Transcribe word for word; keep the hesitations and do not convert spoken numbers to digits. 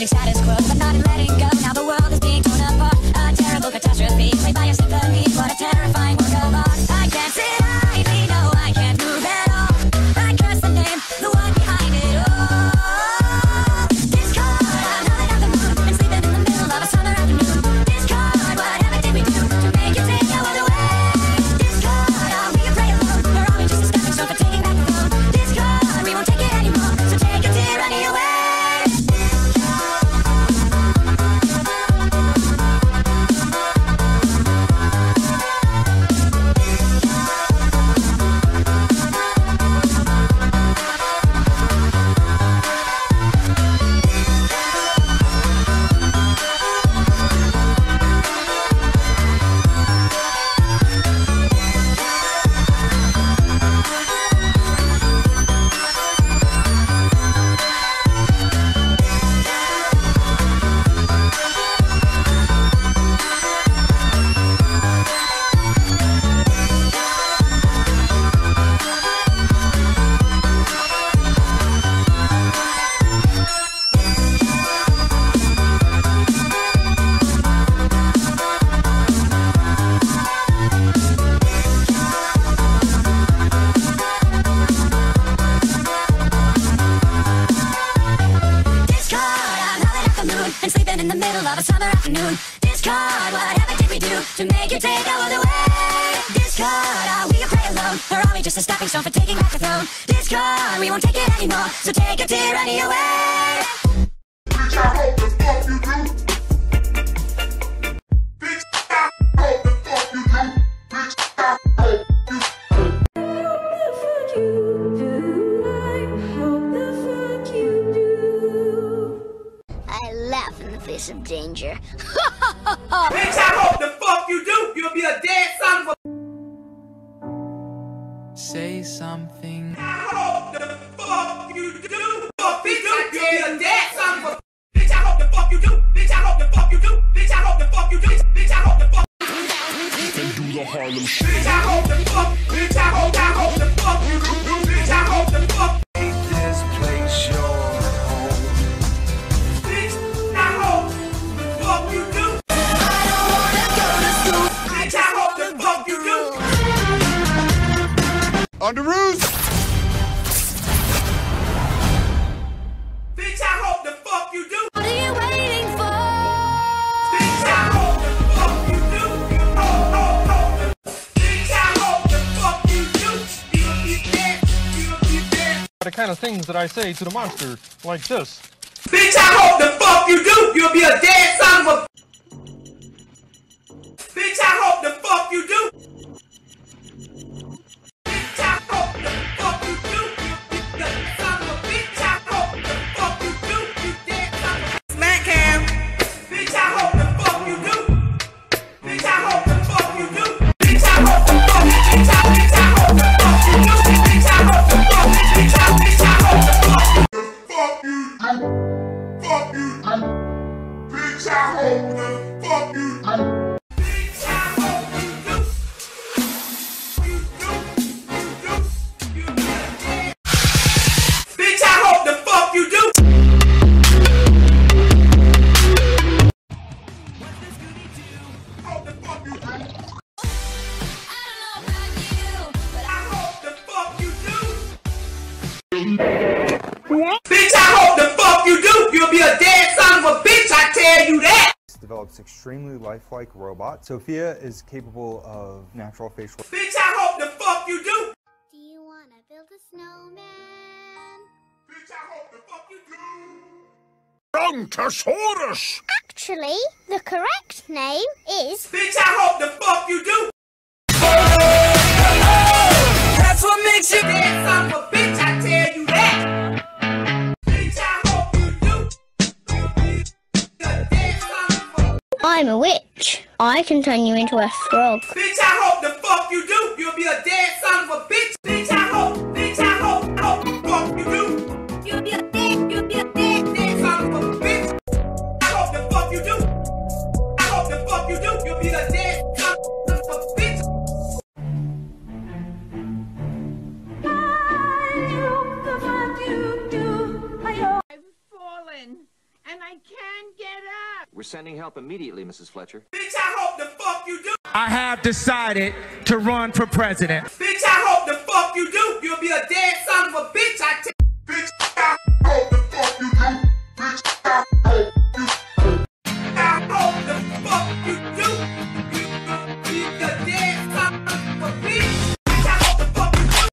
changing status quo, but not in letting go. Now the world is being torn apart. A terrible catastrophe, played by your symphony. What a terrifying work of art. I can't sit idly, no, I can't move at all. I curse the name, the one behind it all. Discard, I'm howling at the moon and sleeping in the middle of a summer afternoon. Discard, whatever did we do to make you take our world away? Discard, are we a prey alone, or are we just a stepping stone for taking back the throne? Discard, we won't take it anymore, so take your tyranny away. And sleeping in the middle of a summer afternoon. Discard, whatever did we do to make you take our world away? Discard, are we a prey alone, or are we just a stepping stone for taking back the throne? Discard, we won't take it anymore, so take your tyranny away. Bitch, I hope the fuck you do. Bitch, I hope the fuck you do. Bitch, I hope you do. Laugh in the face of danger. Bitch, I hope the fuck you do! You'll be a dead son of a... Say something. I hope the fuck you do! Fuck bitch, you'll be a dead son of a... Bitch, I hope the fuck you do! Bitch, I hope the fuck you do! Bitch, I hope the fuck you do! Bitch, I hope the fuck... And do the Harlem shit. Bitch, I hope the fuck... Bitch, I hope, I hope the fuck you do! Bitch, I hope the fuck... Make this place your home. Bitch, I hope the fuck you do! I don't wanna go to school. Bitch, I hope the fuck you do! On the roof! Bitch, I hope the fuck you do! What are you waiting for? Bitch, I hope the fuck you do! Oh, oh, oh. Bitch, I hope the fuck you do! You'll be dead! You'll be dead! The kind of things that I say to the monster, like this. Bitch, I hope the fuck you do! You'll be a dead son of a... Bitch, I hope the fuck you do! Bitch, I hope the fuck you do! You dead son of a bitch! I hope the fuck you do! You dead son of a... Smack cam! Bitch, I hope the fuck you do! Bitch, I hope the fuck you do! Bitch, I hope the fuck you do! Bitch, I, bitch, I hope the fuck you do! Bitch, I hope the fuck you do! Bitch, I, bitch, I hope the fuck you do! Fuck you, fuck you, bitch, I hope the fuck you, Bitch, I hope you do! You do, you do, you be a dead. Bitch, I hope the fuck you do! Hope the fuck you do! I don't know about you, but I hope the fuck you do! What? Bitch, I hope the fuck you do! You'll be a dead son of a bitch, I tell you that! Develops extremely lifelike robot. Sophia is capable of natural facial. Bitch, I hope the fuck you do! Do you wanna build a snowman? bitch, I hope the fuck you do. Brontosaurus! Actually, the correct name is... Bitch, I hope the fuck you do! That's what makes you Dead son of a bitch, I tell you that! Bitch, I hope you do! You be a dead son of a... I'm a witch. I can turn you into a frog. Bitch, I hope the fuck you do! You'll be a dead son of a bitch! Bitch, I hope, bitch, I hope, hope the fuck you do! You'll be a dead, you'll be a dead, Dead son of a bitch! I hope the fuck you do! I hope the fuck you do! You'll be a dead son of a bitch! I hope the fuck you do. I hope I've fallen and I can't. We're sending help immediately, Missus Fletcher. Bitch, I hope the fuck you do. I have decided to run for president.